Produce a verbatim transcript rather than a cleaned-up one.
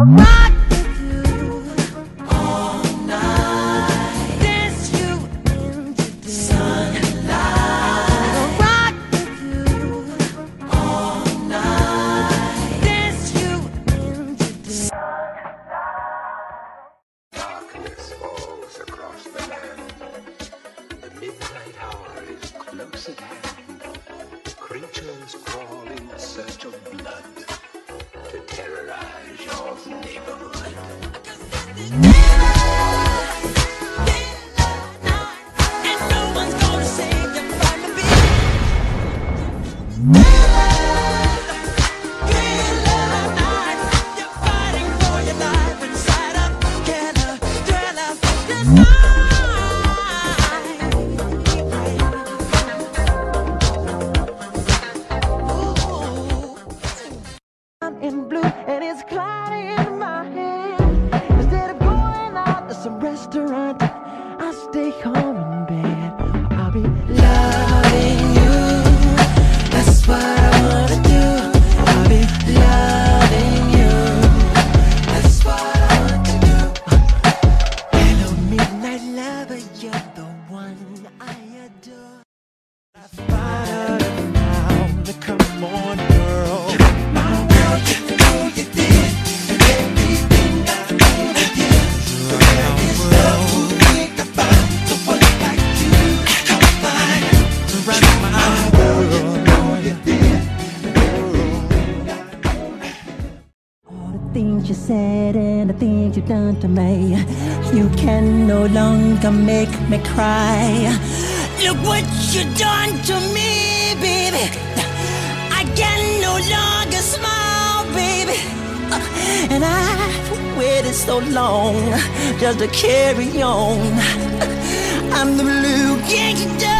rock with you all night, dance you into the sunlight. I wanna rock with you all night, dance you into the sunlight. Darkness falls across the land. The midnight hour is close at hand. Creatures crawl in search of blood to terrorize your neighborhood. And no one's gonna save you from the beat. You're fighting for your life inside a killer thriller. This night, in blue, and it's cloudy in my head. Instead of going out to some restaurant, I stay home in bed. I'll be loving you. That's what I wanna do. I'll be loving you. That's what I want to do. Hello, midnight lover, you're the one I adore. I find out now, come on, girl. Things you said and the things you've done to me, you can no longer make me cry. Look what you done to me, baby. I can no longer smile, baby. And I've waited so long just to carry on. I'm the blue gangster.